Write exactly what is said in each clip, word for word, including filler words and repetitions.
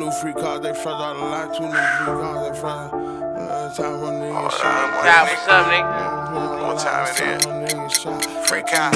new free cars, they fresh out the lot. Two new free cars, they fresh. Uh, time for niggas shot. Yeah, what's up, nigga? What time it is? Free car.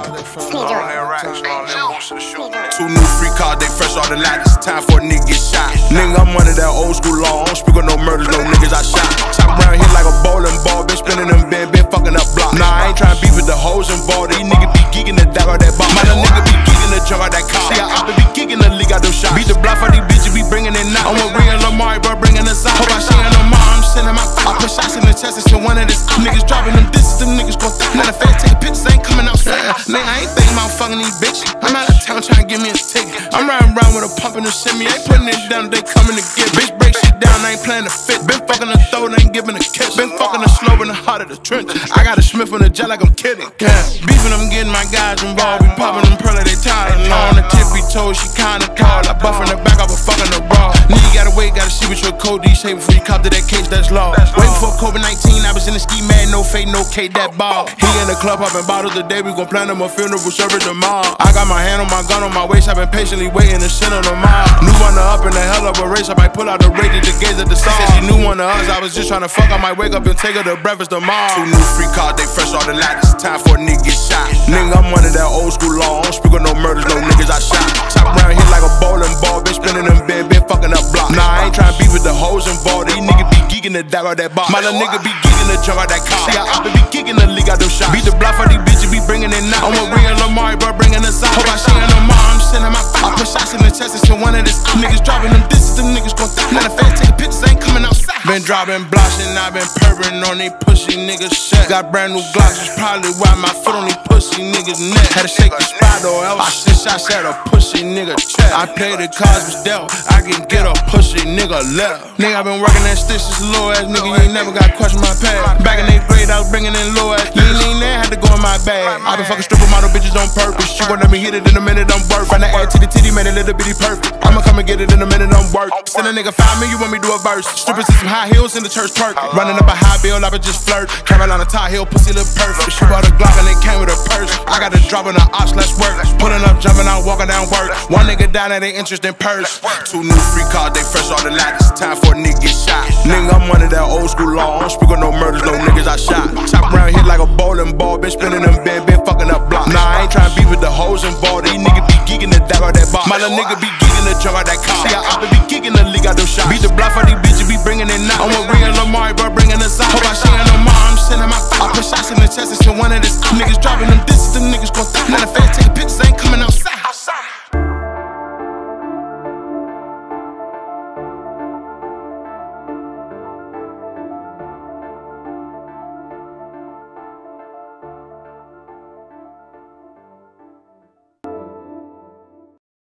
Two new free cars, they fresh out the lot. It's time for a nigga get shot. Nigga, I'm under that old school law. I don't speak of no murders, no niggas I shot. Chop around here like a bowling ball. Been spinning them bend, been fucking up block. Nah, I ain't trying to beef with the hoes involved. These niggas be geeking the dog out that bar. My little nigga be geeking the jump out that car. See, I be geeking the league out them shots. Beat the block for these bitches, be bringing it now. I'm a real Lamar, bro, bringing us out. Hope I see in Lamar, I'm sending my I put shots in the chest and shit, one of this. Niggas dropping them disses, them niggas gon' th- Now the feds taking pictures, ain't coming outside. Nigga, I ain't thinking about fucking these bitches. I'm out of town trying to give me a ticket. I'm riding around with a pump and a shimmy. Ain't putting it down, they coming to get. Bitch, break shit down, I ain't playing to fit. Been fucking the throat, ain't giving a kiss. Been fucking the slow in the heart of the trench. I got a Smith on the jet like I'm kidding. Yeah, beefing, I'm getting my guys involved. We popping them pearl, they tired and long. The tippy toe, she kinda tall. I buffing the back, I was fucking the bra. Nigga, gotta wait, gotta see what your code D say before you cop to that case, that's law. Waiting for COVID nineteen, I was in the ski mad, no fake, no K, that ball. He in the club popping bottles today, we gon' plan him a funeral service tomorrow. I got my hand on my gun on my waist, I been patiently waiting to send her the mile. New one to up in the hell of a race, I might pull out the radio to gaze at the star. Said she knew one of us, I was just trying to fuck, I might wake up and take her to breakfast tomorrow. Two new free cars, they fresh off the lot, it's time for a nigga get shot. Nigga, I'm under that old school law, I don't speak of no murders, no niggas I shot. Chop around here like a bowling ball, been spinning them bend, been fucking up block. Nah, I ain't trying to beef with the hoes involved, these niggas be geeking the dog out that bar. My little nigga be geeking the jump out that car. See, I be geeking the league out them shots. Beat the block for these bitches, be bringing it now. I'm a real Lamar, bro, bringing us out. Hope I see in Lamar, I'm sending my I put shots in the chest and shit, one of this. Niggas dropping them disses, them niggas gon' th- Now the feds taking pictures, ain't coming outside. Been dropping blocks and I been purring on these pussy niggas shit. Got brand new Glocks, that's probably why my foot on these pussy niggas neck. Had to shake the spot or else I sent shots at a pussy nigga chest. I played the cards was dealt, I can get a pussy nigga left. Nigga, I been working that stitch, this low ass nigga, you ain't never got question my past. Back in eighth grade, I was bringing in low ass. You ain't even there, had to go in my bag. I been fucking stripper model bitches on purpose. She gon' let me hit it in a minute, I'm worth. From the ass to the titty, made a little bitty perfect. I'ma come and get it in a minute, I'm worth. Send a nigga five million, you want me to do a verse. Strippers in some high heels in the church perk. Running up a high bill, I been just flirt. Carolina tie heel, pussy look perfect. She bought a Glock and it came with a purse. I got a drop on the ops, let's work. Pulling up, jumping out, walking down work. One nigga down at they interest in purse. Two new free cars, they fresh off the lot. It's time for a nigga get shot. Nigga, I'm under that old school law. I don't speak of no murders, no niggas I shot. Chop around here like a bowling ball. Been spinning them bend, been fucking up block. Nah, I ain't trying to beef with the hoes involved. These niggas be geeking the dog out that bar. My little nigga be geeking the jump out that car. See, I be geeking the league out them shots. Beat the block for these bitches, be bringing it now. I'm a real Lamar, bro, bringing us out. Hope I see in Lamar, I'm sending my I put shots in the chest and shit, one of this. Niggas dropping them disses, them niggas gon' th- Now the feds taking pictures, ain't coming outside.